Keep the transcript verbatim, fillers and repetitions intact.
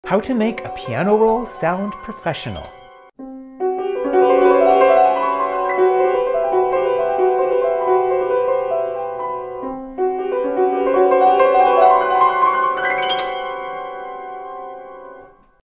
How to make a piano roll sound professional.